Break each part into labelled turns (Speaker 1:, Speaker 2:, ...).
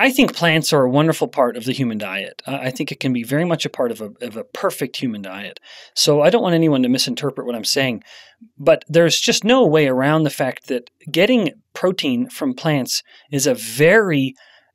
Speaker 1: I think plants are a wonderful part of the human diet. I think it can be very much a part of a perfect human diet. So I don't want anyone to misinterpret what I'm saying, but there's just no way around the fact that getting protein from plants is a very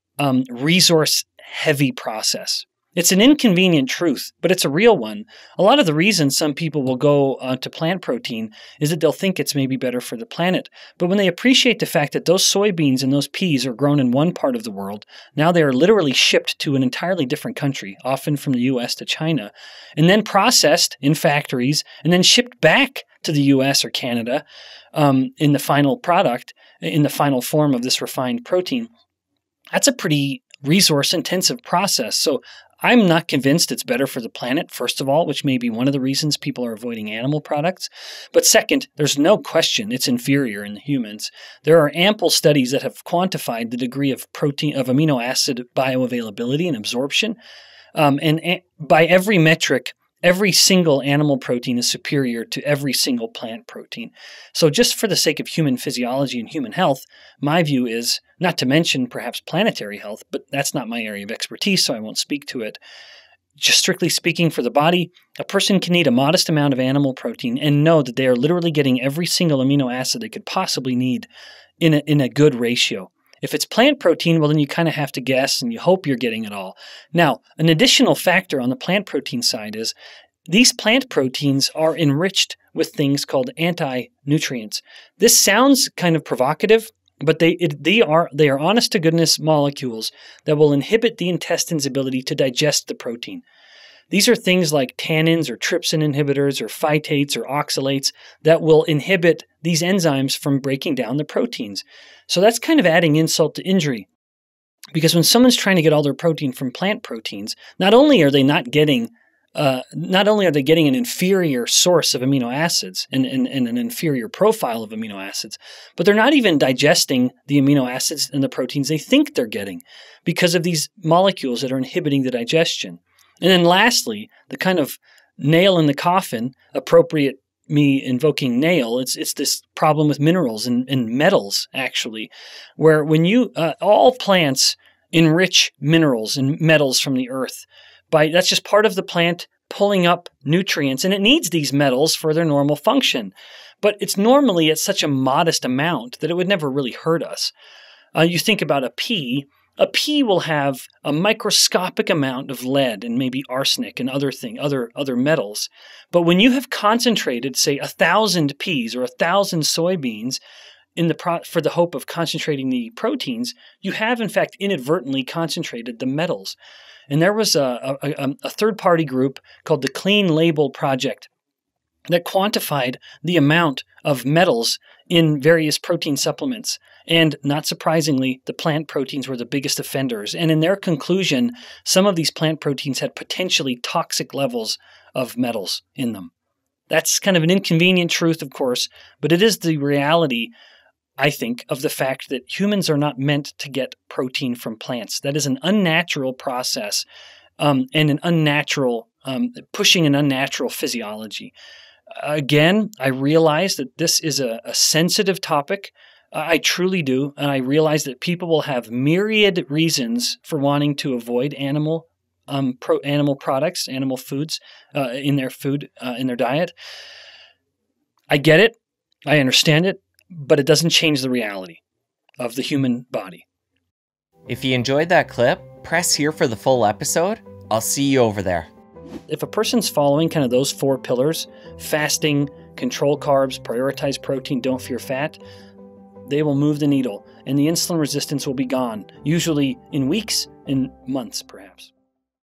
Speaker 1: resource-heavy process. It's an inconvenient truth, but it's a real one. A lot of the reason some people will go to plant protein is that they'll think it's maybe better for the planet. But when they appreciate the fact that those soybeans and those peas are grown in one part of the world, now they are literally shipped to an entirely different country, often from the US to China, and then processed in factories, and then shipped back to the US or Canada in the final product, in the final form of this refined protein. That's a pretty resource-intensive process. So I'm not convinced it's better for the planet, first of all, which may be one of the reasons people are avoiding animal products. But second, there's no question it's inferior in the humans. There are ample studies that have quantified the degree of amino acid bioavailability and absorption. And by every metric, every single animal protein is superior to every single plant protein. So just for the sake of human physiology and human health, my view is, not to mention perhaps planetary health, but that's not my area of expertise, so I won't speak to it. Just strictly speaking for the body, a person can eat a modest amount of animal protein and know that they are literally getting every single amino acid they could possibly need in a good ratio. If it's plant protein, well, then you kind of have to guess and you hope you're getting it all. Now, an additional factor on the plant protein side is these plant proteins are enriched with things called anti-nutrients. This sounds kind of provocative, but they are honest-to-goodness molecules that will inhibit the intestine's ability to digest the protein. These are things like tannins or trypsin inhibitors or phytates or oxalates that will inhibit these enzymes from breaking down the proteins. So that's kind of adding insult to injury. Because when someone's trying to get all their protein from plant proteins, not only are they getting an inferior source of amino acids and an inferior profile of amino acids, but they're not even digesting the amino acids and the proteins they think they're getting because of these molecules that are inhibiting the digestion. And then lastly, the kind of nail in the coffin, appropriate me invoking nail, it's this problem with minerals and metals, actually, where when all plants enrich minerals and metals from the earth. That's just part of the plant pulling up nutrients, and it needs these metals for their normal function. But it's normally at such a modest amount that it would never really hurt us. You think about a pea will have a microscopic amount of lead and maybe arsenic and other metals. But when you have concentrated, say, 1,000 peas or 1,000 soybeans for the hope of concentrating the proteins, you have in fact inadvertently concentrated the metals. And there was a third-party group called the Clean Label Project that quantified the amount of metals in various protein supplements. And not surprisingly, the plant proteins were the biggest offenders. And in their conclusion, some of these plant proteins had potentially toxic levels of metals in them. That's kind of an inconvenient truth, of course, but it is the reality, I think, of the fact that humans are not meant to get protein from plants. That is an unnatural process and an unnatural, pushing an unnatural physiology. Again, I realize that this is a sensitive topic. I truly do. And I realize that people will have myriad reasons for wanting to avoid animal products, animal foods in their diet. I get it. I understand it. But it doesn't change the reality of the human body.
Speaker 2: If you enjoyed that clip, press here for the full episode. I'll see you over there.
Speaker 1: If a person's following kind of those 4 pillars, fasting, control carbs, prioritize protein, don't fear fat, they will move the needle and the insulin resistance will be gone, usually in weeks, in months perhaps.